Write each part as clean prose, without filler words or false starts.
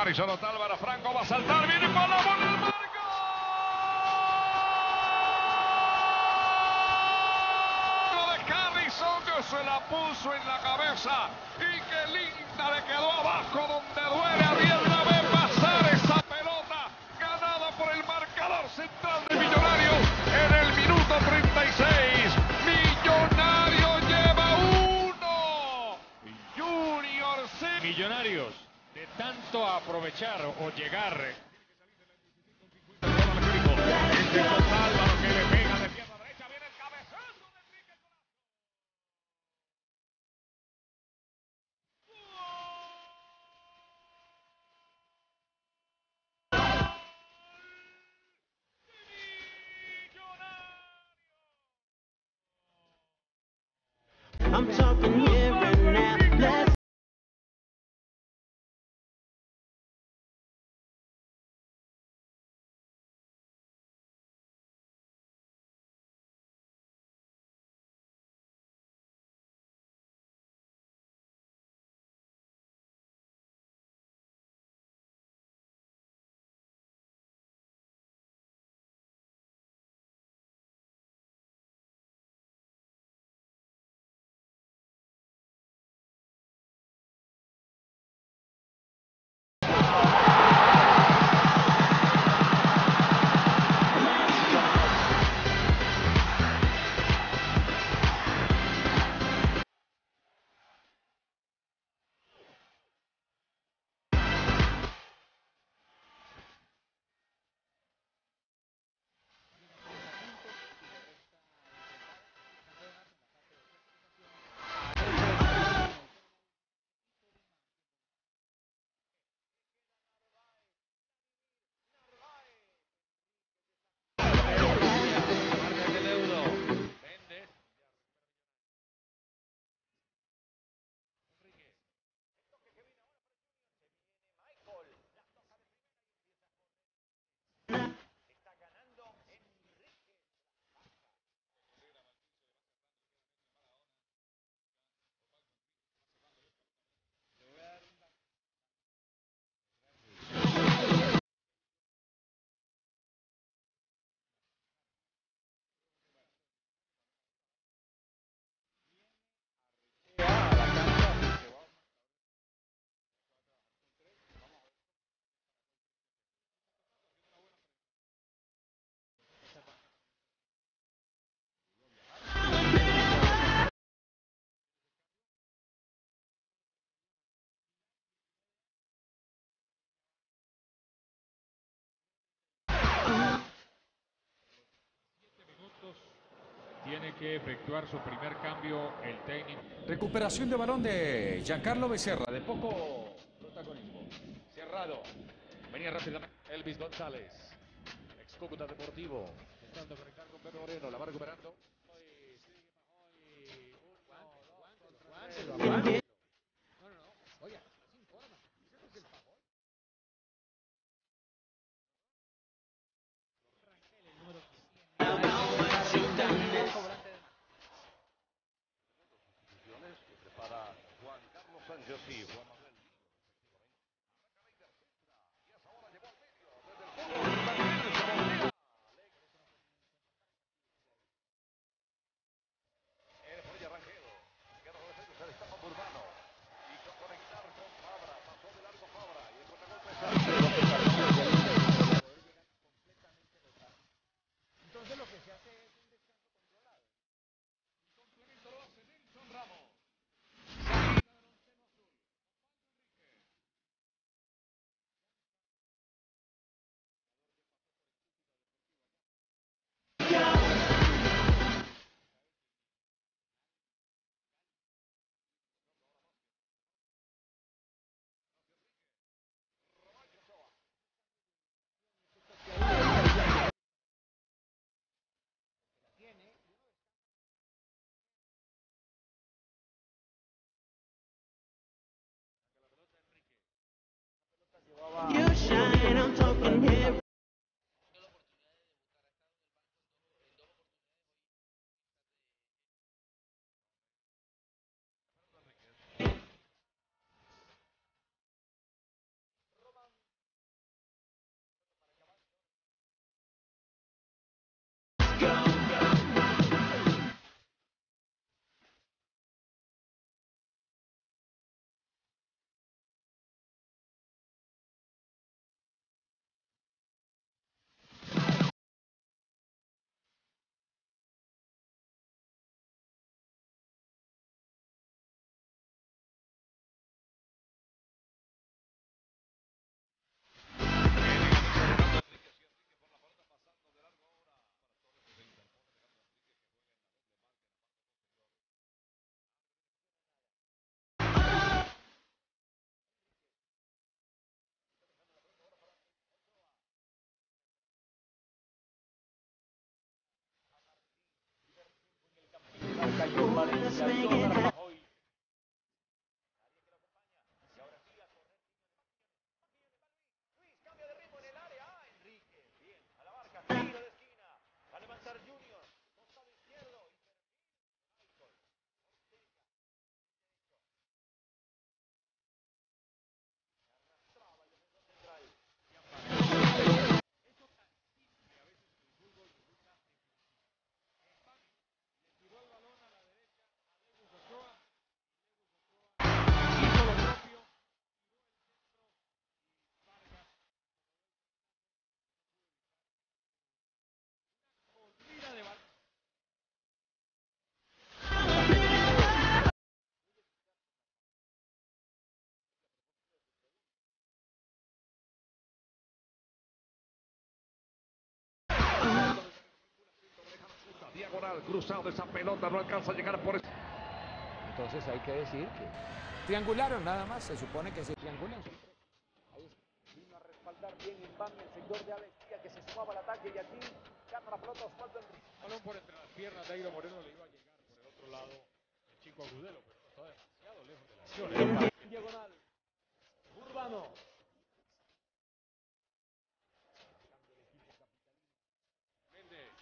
Harrison Otálvaro, Franco va a saltar, viene con la bola al marco. De Harrison que se la puso en la cabeza y qué linda le quedó abajo donde duele a Rielda ver pasar esa pelota ganada por el marcador central de Millonarios en el minuto 36. Millonario lleva uno. Junior C. Millonarios, de tanto aprovechar o llegar. Este es Otálvaro que le pega de pierna derecha, viene el cabezazo de Enrique. I'm talking here and now. Let's Tiene que efectuar su primer cambio el técnico. Recuperación de balón de Giancarlo Becerra, de poco protagonismo. Cerrado. Venía rápidamente Elvis González. Ex Cúcuta Deportivo. Intentando conectar con Pedro Moreno. La va recuperando. Para Juan Carlos Sánchez y Juan Manuel. El Rangel. Se destapa Urbano. diagonal, cruzado esa pelota, no alcanza a llegar por ese. Entonces hay que decir que Triangularon nada más, se supone que se triangulan. vino a respaldar bien Iván, el seguidor de Alex Díaz, que se sumaba al ataque y aquí gana la pelota Osvaldo Enrique. Balón por entre las piernas de Airo Moreno, le iba a llegar por el otro lado el chico Agudelo, pero está demasiado lejos de la acción. Diagonal, Urbano. Méndez.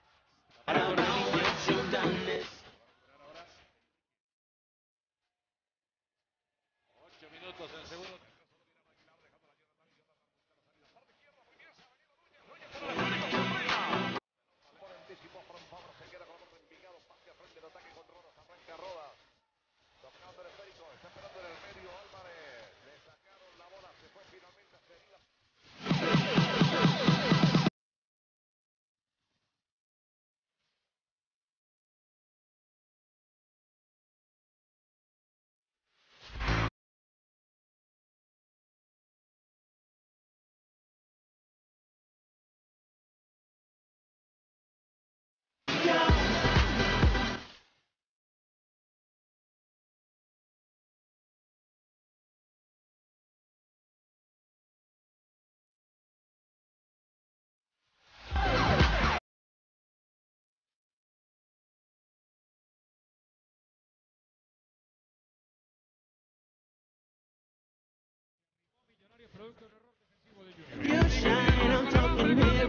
Ahora 8 minutos en el segundo. Producto de un error defensivo de Junior. You shine, I'm talking here.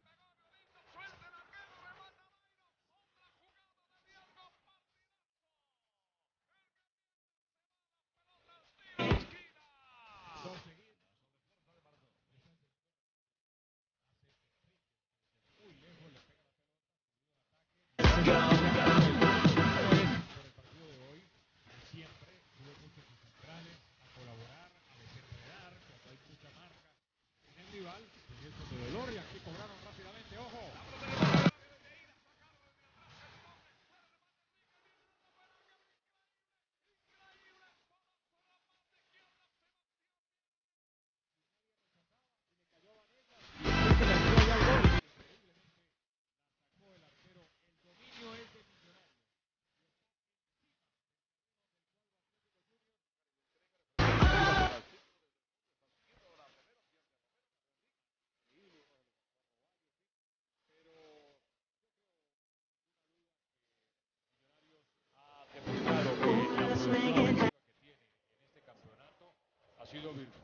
Let's make it happen. En este campeonato ha sido virtuoso.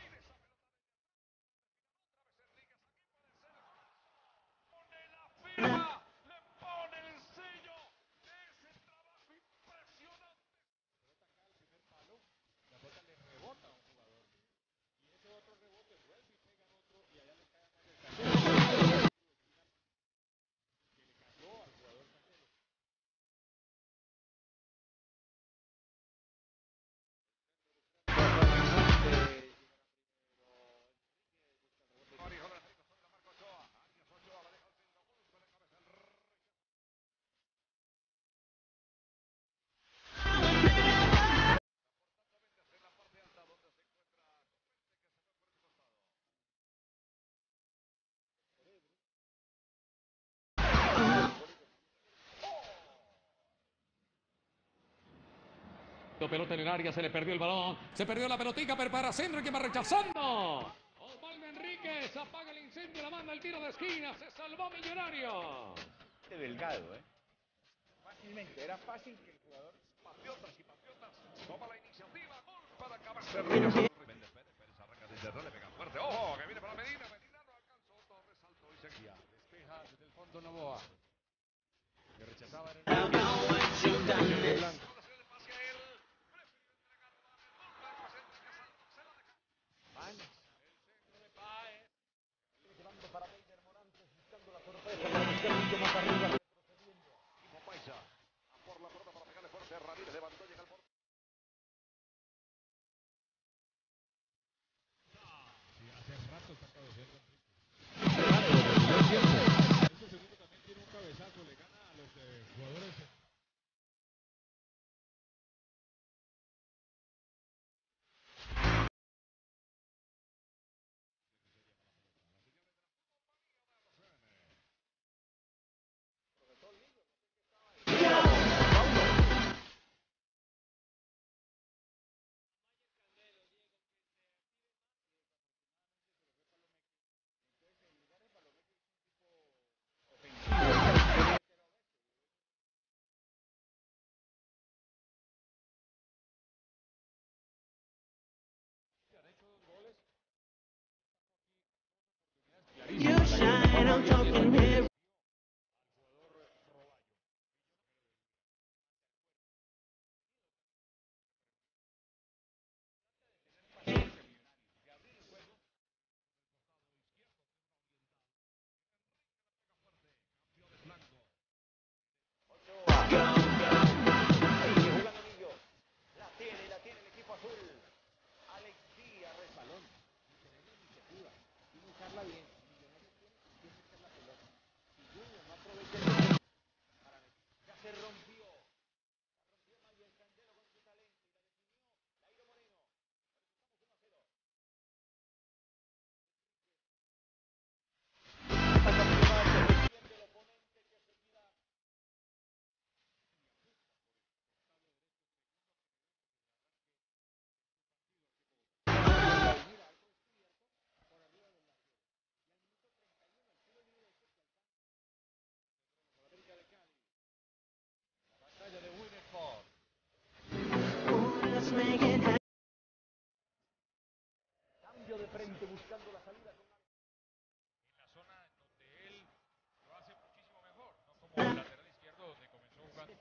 Le pone el sello de ese trabajo impresionante. La pelota le rebota a un jugador y ese otro rebote vuelve y pega en otro y allá le cae a Mario Cancelo. Que le cayó al jugador Cancelo. Pelota en el área, se le perdió el balón. Se perdió la pelotica, pero para Senra que va rechazando. Osvaldo Enríquez apaga el incendio, la manda el tiro de esquina. Se salvó Millonario. Delgado, ¿eh? Fácilmente, era fácil que el jugador. Patriotas y patriotas toma la iniciativa. Gol para cabeza. Méndez Pérez, Pérez arranca desde atrás, le pega fuerte. Ojo, que viene para Medina. Medina no alcanzó. Torres saltó y seguía. Despeja desde el fondo Novoa. Que rechazaba en el. I know what you done this. Ahora se le pase a él. Prefirió entregarla a Mejor. Representa que saltó. Se la deja. Baños. El centro de Páez. Llevando para Beider Morantes, buscando la sorpresa para buscar mucho más arriba. Retrocediendo. Timo Paisa. A por la pelota para pegarle fuerte a Ramírez. Levantó, llega al borde. Sí, hace rato está cabeceando Enrique. Este segundo también tiene un cabezazo, le gana a los jugadores. buscando la salida con en la zona donde él lo hace muchísimo mejor, no como el lateral izquierdo donde comenzó jugando.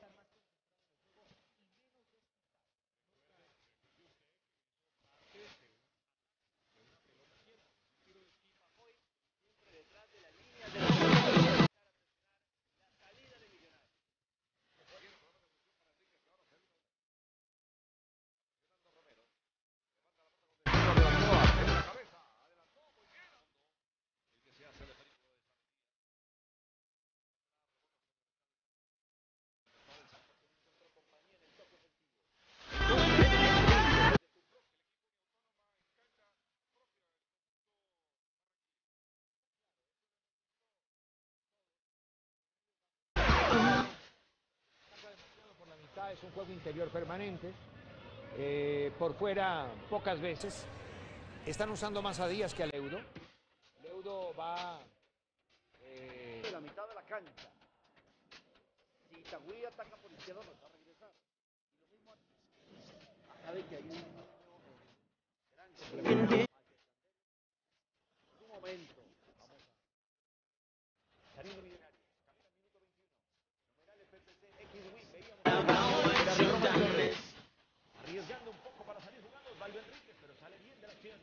por la mitad, es un juego interior permanente. Por fuera, pocas veces. Están usando más a Díaz que a Leudo. Leudo va de la mitad de la cancha. Si Itagüí ataca por izquierda, nos va a regresar. Y lo mismo acá de que hay un gran complemento. Un momento. Vamos a salir de Millonarios. Camina el minuto 21. Numerales PPC X-Win. Veíamos arriesgando un poco para salir jugando Osvaldo Enríquez, pero sale bien de la acción.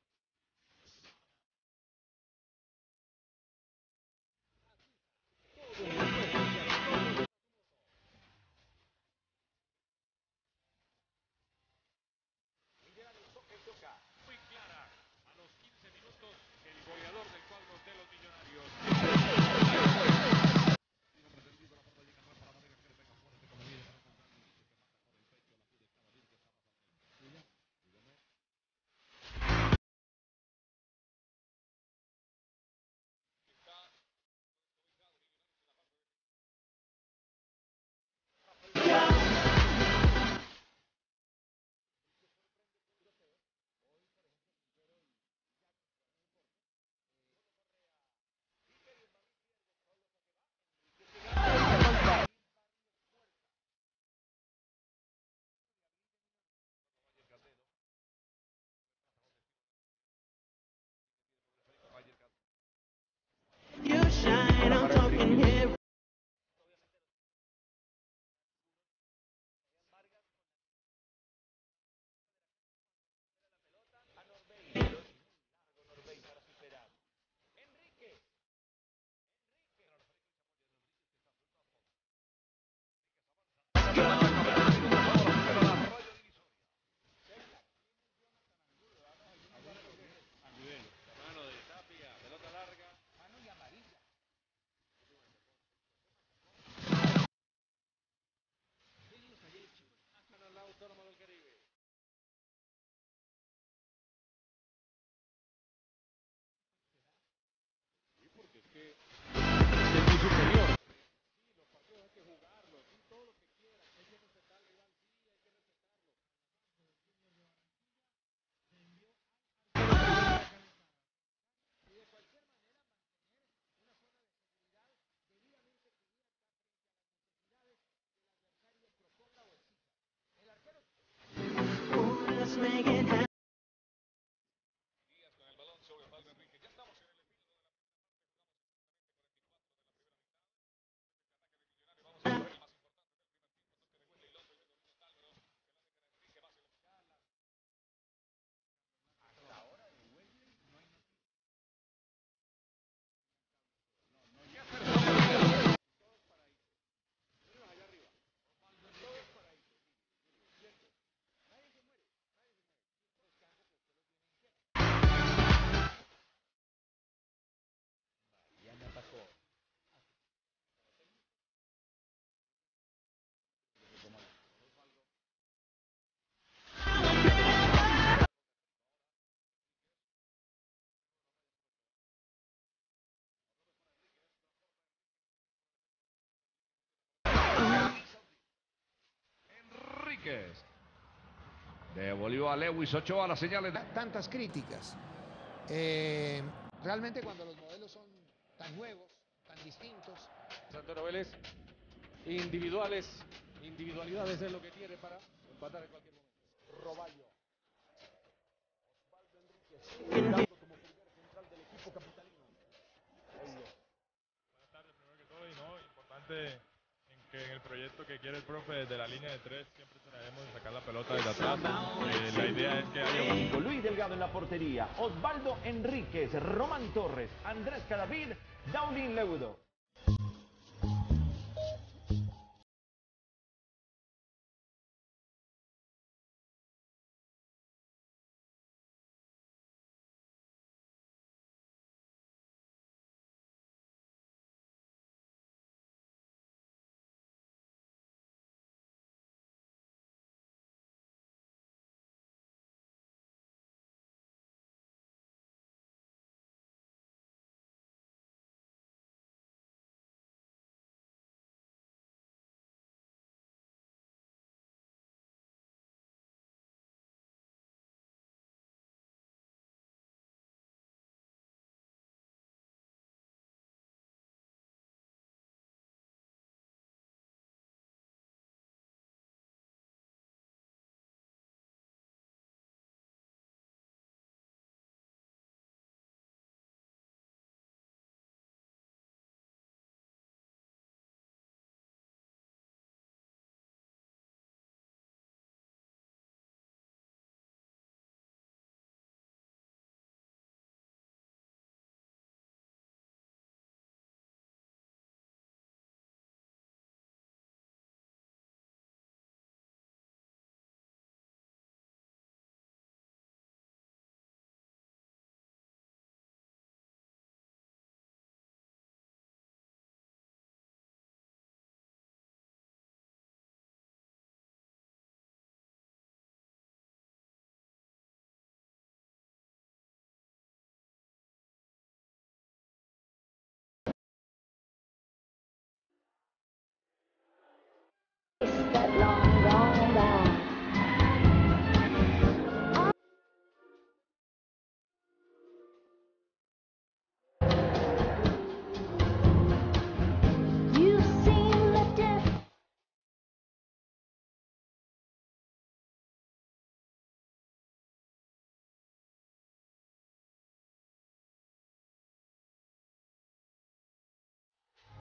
Muy clara, a los 15 minutos, el goleador del cuadro de los Millonarios. You shine, I'm talking here. Mano de Tapia, pelota larga. Gana la Autónoma del Caribe. Sí, porque es que es muy superior. Sí, los partidos hay que jugarlos, sí, todo lo que quieran. Hay que respetar al rival, sí, hay que respetarlo. Y de cualquier manera mantener una zona de seguridad debidamente cubierta frente a las necesidades del adversario proponga o exija. El arquero Ooh, let's make it happen. Díaz con el balón sobre Osvaldo Enrique. Ya estamos en el epílogo de la primera parte. Jugamos exactamente 44 de la primera mitad. Vamos a ver el más importante del primer tiempo. Toque de Wesley López, luego vino Tálvaro, que la deja a Enrique, va hacia la Enríquez. Devolvió a Lewis Ochoa las señales de... tantas críticas. Realmente cuando los modelos son tan nuevos, tan distintos. Santoro Vélez, individualidades es lo que tiene para empatar en cualquier momento. Roballo. Osvaldo Enríquez. consciente en que en el proyecto que quiere el profe desde la línea de 3 siempre trataremos de sacar la pelota desde atrás. La idea es que haya un... Luis Delgado en la portería, Osvaldo Enríquez, Román Torres, Andrés Cadavid, Daulín Leudo. That long.